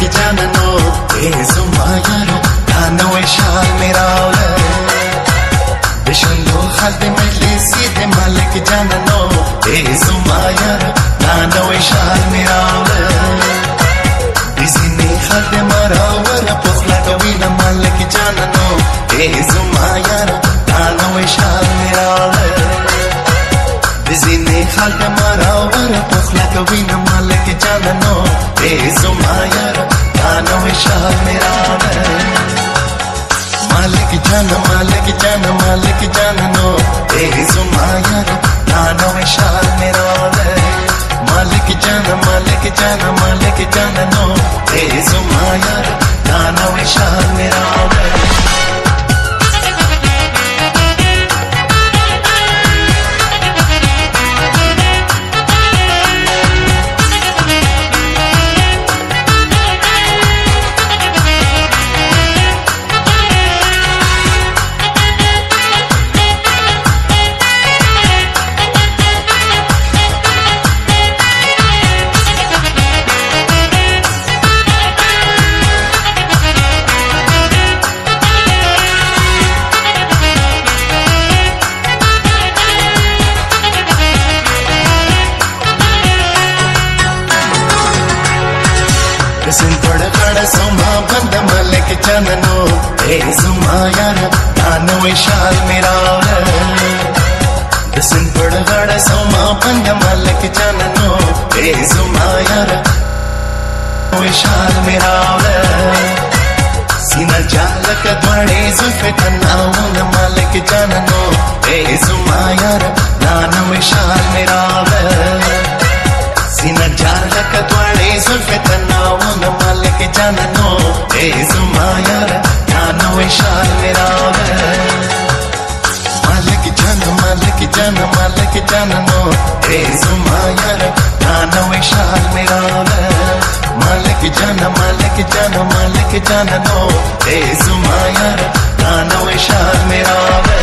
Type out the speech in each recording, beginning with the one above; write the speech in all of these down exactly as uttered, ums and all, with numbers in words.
मालिक जाननो ए सुमायर दानो शाल मेरा बिशंदो खाद मजलिसी दे मालिक जाननो ए सुमायर दानो शाल मेरा बिजने खाद मरावर पुखला कवीना मालिक जाननो ए सुमायर दानो शाल मेरा बिजने खाद मरावर पुखला कवीना मालिक जाननो ए सुमायर दानो शाल मेरा मालिक जान मालिक जान मालिक जाननो ए सुमायर दानो शाल मेरा मालिक जान मालिक जान मालिक जाननो ए सुमायर दानो शाल मेरा सिन थोड़ा खड़ा सोमा बंद मालिक जाननो ए सुमायर दानो शाल मेरा सिन थोड़ा खड़ा सोमा बंद मालिक जाननो ए सुमायर शाल मेरा सीना जाल का द्वारे जुल्फे तन्नाउन मालिक जाननो ए सुमायर दानो शाल मेरा सीना जाल का द्वारे जुल्फे तन्नाउन मालिक जाननो ए सुमायर दानो शाल मेरा मालिक जान मालिक जान मालिक जाननो ए सुमायर दानो शाल मेरा मालिक जान मालिक जान मालिक जाननो ए सुमायर दानो शाल मेरा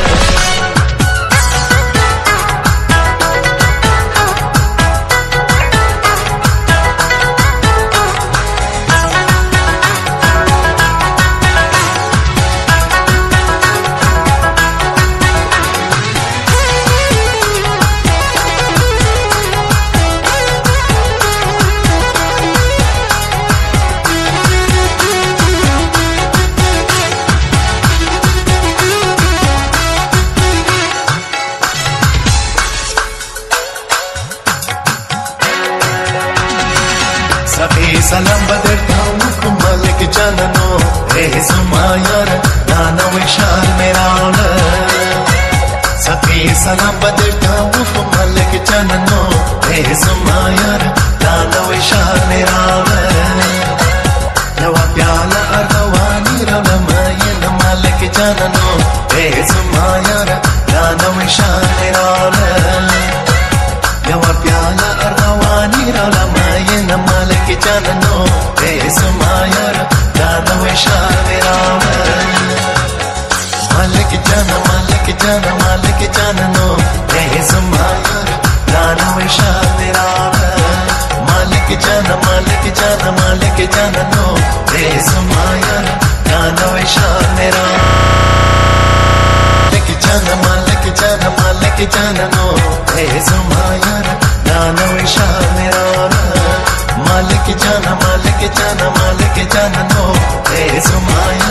सलाम बदलता हूँ मालिक जाननो ए सुमायर दानो शाल मेरा सफी सलाम बदलता हूँ मालिक जाननो ए सुमायर दानो शाल मेरा नवा प्याला अरवानी रमायन मालिक जाननो ए सुमायर दानो शाल मेरा नवा प्याला अरवानी रमायन मालिक जाननो ए सुमायर दानो शाल मेरा मालिक जान मालिक जान मालिक जाननो ए सुमायर दानो शाल मेरा मालिक जान मालिक जान मालिक जाननो ए सुमायर दानो शाल मेरा मालिक जान मालिक जान मालिक जाननो ए सुमायर दानो शाल मेरा मालिक जान मालिक जान मालिक जाननो ए सुमायर